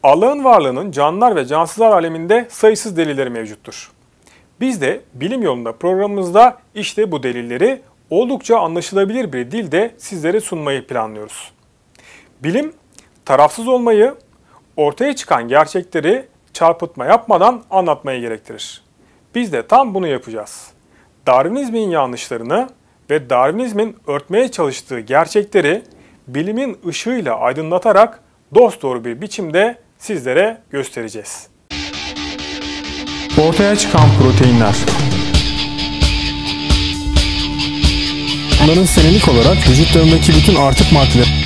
Allah'ın varlığının canlılar ve cansızlar aleminde sayısız delilleri mevcuttur. Biz de bilim yolunda programımızda işte bu delilleri oldukça anlaşılabilir bir dilde sizlere sunmayı planlıyoruz. Bilim, tarafsız olmayı, ortaya çıkan gerçekleri çarpıtma yapmadan anlatmayı gerektirir. Biz de tam bunu yapacağız. Darwinizmin yanlışlarını ve Darwinizmin örtmeye çalıştığı gerçekleri bilimin ışığıyla aydınlatarak dosdoğru bir biçimde sizlere göstereceğiz. Ortaya çıkan proteinler. Bunların senelik olarak vücutlarındaki bütün artık maddeler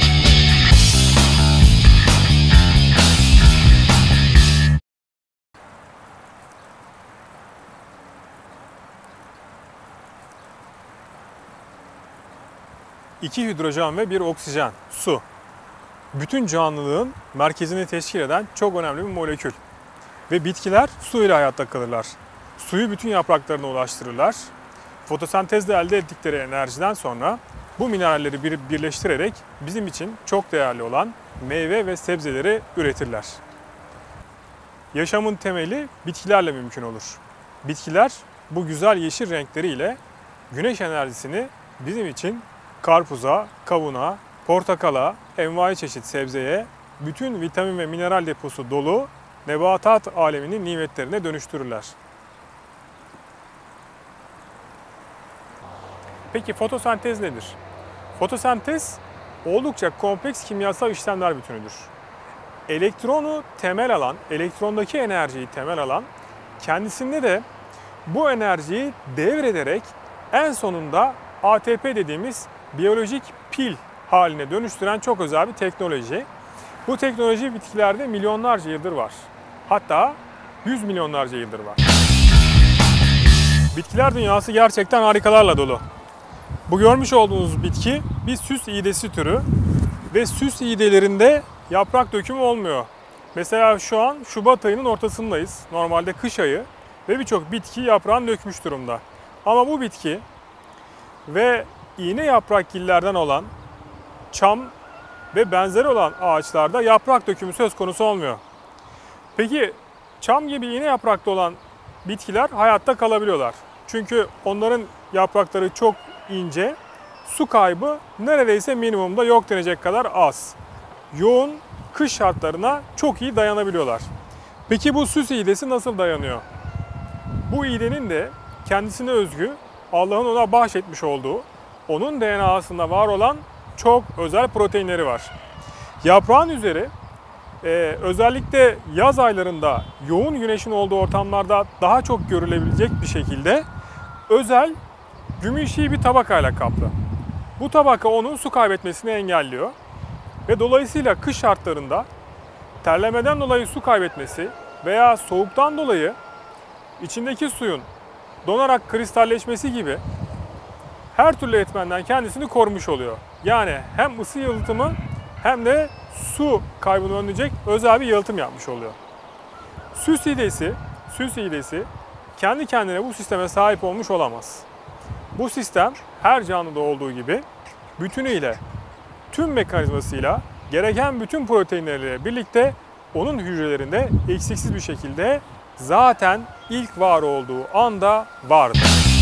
İki hidrojen ve bir oksijen, su. Bütün canlılığın merkezini teşkil eden çok önemli bir molekül. Ve bitkiler su ile hayatta kalırlar. Suyu bütün yapraklarına ulaştırırlar. Fotosentezle elde ettikleri enerjiden sonra bu mineralleri birleştirerek bizim için çok değerli olan meyve ve sebzeleri üretirler. Yaşamın temeli bitkilerle mümkün olur. Bitkiler bu güzel yeşil renkleriyle güneş enerjisini bizim için karpuza, kavuna, portakala, envai çeşit sebzeye, bütün vitamin ve mineral deposu dolu nebatat aleminin nimetlerine dönüştürürler. Peki fotosentez nedir? Fotosentez oldukça kompleks kimyasal işlemler bütünüdür. Elektronu temel alan, elektrondaki enerjiyi temel alan, kendisinde de bu enerjiyi devrederek en sonunda ATP dediğimiz biyolojik pil haline dönüştüren çok özel bir teknoloji. Bu teknoloji bitkilerde milyonlarca yıldır var. Hatta 100 milyonlarca yıldır var. Bitkiler dünyası gerçekten harikalarla dolu. Bu görmüş olduğunuz bitki bir süs iğdesi türü ve süs iğdelerinde yaprak dökümü olmuyor. Mesela şu an Şubat ayının ortasındayız. Normalde kış ayı ve birçok bitki yaprağını dökmüş durumda. Ama bu bitki ve iğne yaprakgillerden olan çam ve benzeri olan ağaçlarda yaprak dökümü söz konusu olmuyor. Peki çam gibi iğne yapraklı olan bitkiler hayatta kalabiliyorlar. Çünkü onların yaprakları çok ince, su kaybı neredeyse minimumda yok denecek kadar az. Yoğun kış şartlarına çok iyi dayanabiliyorlar. Peki bu süs iğdesi nasıl dayanıyor? Bu iğdenin de kendisine özgü, Allah'ın ona bahşetmiş olduğu, onun DNA'sında var olan çok özel proteinleri var. Yaprağın üzeri özellikle yaz aylarında yoğun güneşin olduğu ortamlarda daha çok görülebilecek bir şekilde özel gümüşi bir tabakayla kaplı. Bu tabaka onun su kaybetmesini engelliyor ve dolayısıyla kış şartlarında terlemeden dolayı su kaybetmesi veya soğuktan dolayı içindeki suyun donarak kristalleşmesi gibi her türlü etmenden kendisini korumuş oluyor. Yani hem ısı yalıtımı hem de su kaybını önleyecek özel bir yalıtım yapmış oluyor. Süs iğdesi kendi kendine bu sisteme sahip olmuş olamaz. Bu sistem her canlıda olduğu gibi bütünüyle, tüm mekanizmasıyla, gereken bütün proteinleriyle birlikte onun hücrelerinde eksiksiz bir şekilde zaten ilk var olduğu anda vardı.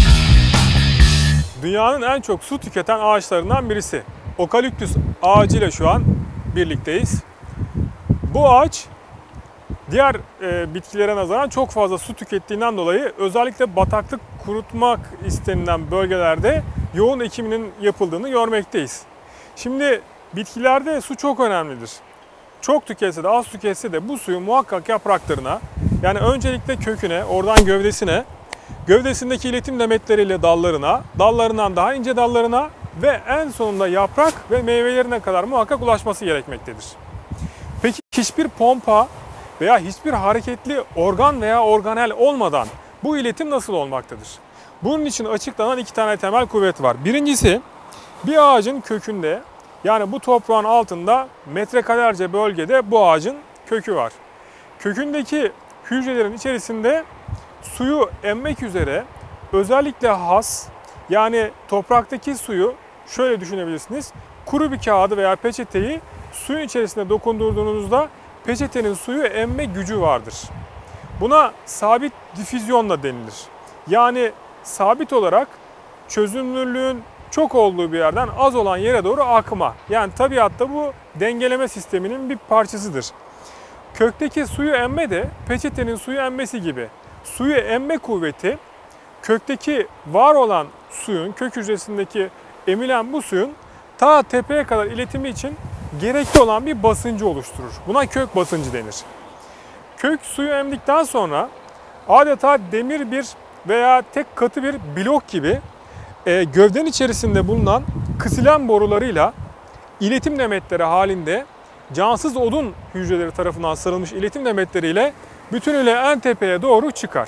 Dünyanın en çok su tüketen ağaçlarından birisi. Okaliptüs ağacıyla şu an birlikteyiz. Bu ağaç diğer bitkilere nazaran çok fazla su tükettiğinden dolayı özellikle bataklık kurutmak istenilen bölgelerde yoğun ekiminin yapıldığını görmekteyiz. Şimdi bitkilerde su çok önemlidir. Çok tüketse de az tüketse de bu suyu muhakkak yapraklarına, yani öncelikle köküne, oradan gövdesine, gövdesindeki iletim demetleriyle dallarına, dallarından daha ince dallarına ve en sonunda yaprak ve meyvelerine kadar muhakkak ulaşması gerekmektedir. Peki hiçbir pompa veya hiçbir hareketli organ veya organel olmadan bu iletim nasıl olmaktadır? Bunun için açıklanan iki tane temel kuvvet var. Birincisi, bir ağacın kökünde, yani bu toprağın altında metrekarelerce bölgede bu ağacın kökü var. Kökündeki hücrelerin içerisinde suyu emmek üzere özellikle has, yani topraktaki suyu şöyle düşünebilirsiniz. Kuru bir kağıdı veya peçeteyi suyun içerisine dokundurduğunuzda peçetenin suyu emme gücü vardır. Buna sabit difüzyon da denilir. Yani sabit olarak çözünürlüğün çok olduğu bir yerden az olan yere doğru akma. Yani tabiatta bu dengeleme sisteminin bir parçasıdır. Kökteki suyu emme de peçetenin suyu emmesi gibi. Suyu emme kuvveti kökteki var olan suyun, kök hücresindeki emilen bu suyun ta tepeye kadar iletimi için gerekli olan bir basıncı oluşturur. Buna kök basıncı denir. Kök suyu emdikten sonra adeta demir bir veya tek katı bir blok gibi gövdenin içerisinde bulunan kısilen borularıyla iletim demetleri halinde cansız odun hücreleri tarafından sarılmış iletim demetleriyle bütünüyle en tepeye doğru çıkar.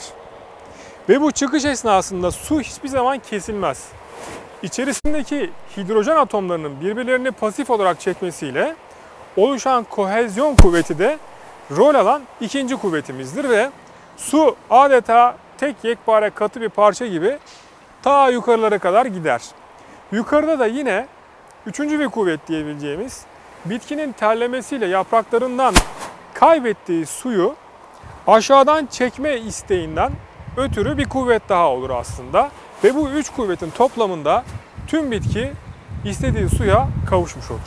Ve bu çıkış esnasında su hiçbir zaman kesilmez. İçerisindeki hidrojen atomlarının birbirlerini pasif olarak çekmesiyle oluşan kohezyon kuvveti de rol alan ikinci kuvvetimizdir ve su adeta tek yekpare katı bir parça gibi ta yukarılara kadar gider. Yukarıda da yine üçüncü bir kuvvet diyebileceğimiz bitkinin terlemesiyle yapraklarından kaybettiği suyu aşağıdan çekme isteğinden ötürü bir kuvvet daha olur aslında. Ve bu üç kuvvetin toplamında tüm bitki istediği suya kavuşmuş olur.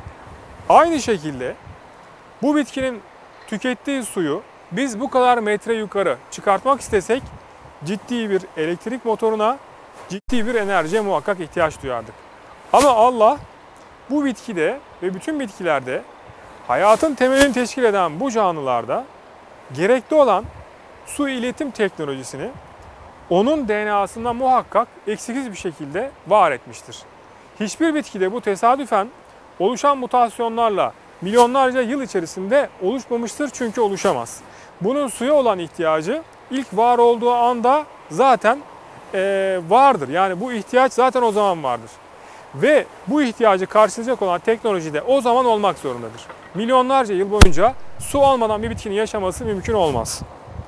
Aynı şekilde bu bitkinin tükettiği suyu biz bu kadar metre yukarı çıkartmak istesek ciddi bir elektrik motoruna, ciddi bir enerjiye muhakkak ihtiyaç duyardık. Ama Allah bu bitkide ve bütün bitkilerde hayatın temelini teşkil eden bu canlılarda gerekli olan su iletim teknolojisini onun DNA'sında muhakkak eksiksiz bir şekilde var etmiştir. Hiçbir bitkide bu tesadüfen oluşan mutasyonlarla milyonlarca yıl içerisinde oluşmamıştır çünkü oluşamaz. Bunun suya olan ihtiyacı ilk var olduğu anda zaten vardır. Yani bu ihtiyaç zaten o zaman vardır. Ve bu ihtiyacı karşılayacak olan teknoloji de o zaman olmak zorundadır. Milyonlarca yıl boyunca su olmadan bir bitkinin yaşaması mümkün olmaz.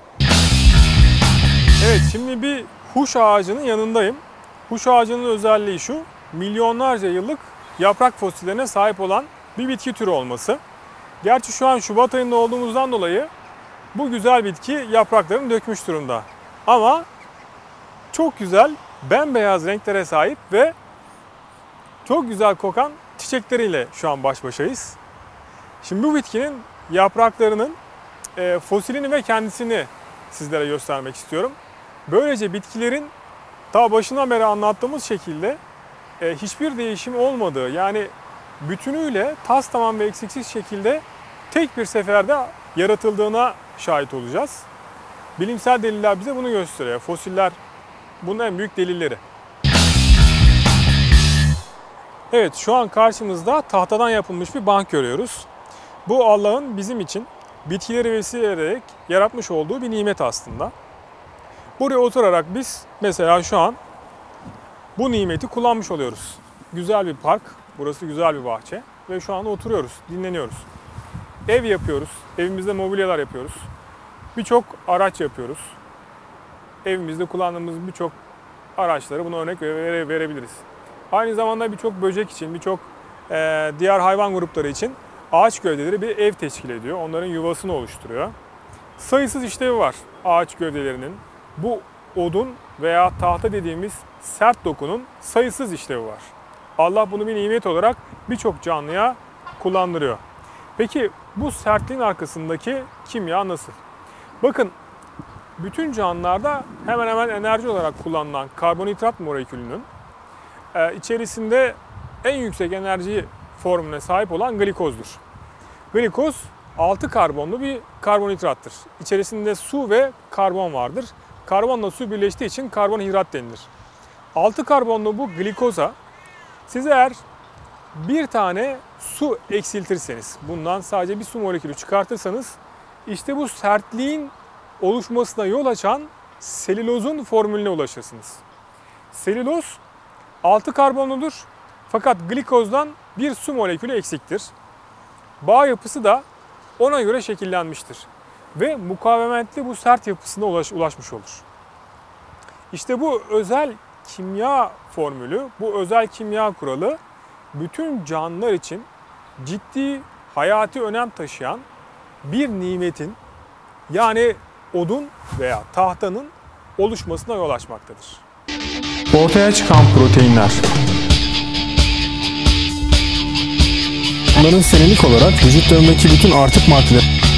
Evet, şimdi bir huş ağacının yanındayım. Huş ağacının özelliği şu, milyonlarca yıllık yaprak fosillerine sahip olan bir bitki türü olması. Gerçi şu an Şubat ayında olduğumuzdan dolayı bu güzel bitki yapraklarını dökmüş durumda. Ama çok güzel, bembeyaz renklere sahip ve çok güzel kokan çiçekleriyle şu an baş başayız. Şimdi bu bitkinin yapraklarının fosilini ve kendisini sizlere göstermek istiyorum. Böylece bitkilerin ta başından beri anlattığımız şekilde hiçbir değişim olmadığı, yani bütünüyle tas tamam ve eksiksiz şekilde tek bir seferde yaratıldığına şahit olacağız. Bilimsel deliller bize bunu gösteriyor. Fosiller bunun en büyük delilleri. Evet, şu an karşımızda tahtadan yapılmış bir bank görüyoruz. Bu Allah'ın bizim için bitkileri vesile ederek yaratmış olduğu bir nimet aslında. Buraya oturarak biz mesela şu an bu nimeti kullanmış oluyoruz. Güzel bir park, burası güzel bir bahçe ve şu anda oturuyoruz, dinleniyoruz. Ev yapıyoruz, evimizde mobilyalar yapıyoruz. Birçok araç yapıyoruz. Evimizde kullandığımız birçok araçları buna örnek verebiliriz. Aynı zamanda birçok böcek için, birçok diğer hayvan grupları için ağaç gövdeleri bir ev teşkil ediyor. Onların yuvasını oluşturuyor. Sayısız işlevi var ağaç gövdelerinin. Bu odun veya tahta dediğimiz sert dokunun sayısız işlevi var. Allah bunu bir nimet olarak birçok canlıya kullandırıyor. Peki bu sertliğin arkasındaki kimya nasıl? Bakın, bütün canlılarda hemen hemen enerji olarak kullanılan karbonhidrat molekülünün içerisinde en yüksek enerji formüle sahip olan glikozdur. Glikoz 6 karbonlu bir karbonhidrattır. İçerisinde su ve karbon vardır. Karbonla su birleştiği için karbonhidrat denilir. 6 karbonlu bu glikoza siz eğer bir tane su eksiltirseniz, bundan sadece bir su molekülü çıkartırsanız, işte bu sertliğin oluşmasına yol açan selülozun formülüne ulaşırsınız. Selüloz 6 karbonludur fakat glikozdan bir su molekülü eksiktir. Bağ yapısı da ona göre şekillenmiştir ve mukavemetli bu sert yapısına ulaşmış olur. İşte bu özel kimya formülü, bu özel kimya kuralı bütün canlılar için ciddi hayati önem taşıyan bir nimetin yani odun veya tahtanın oluşmasına yol açmaktadır. Ortaya çıkan proteinler. Bunların senelik olarak vücutlarındaki bütün artık maddeler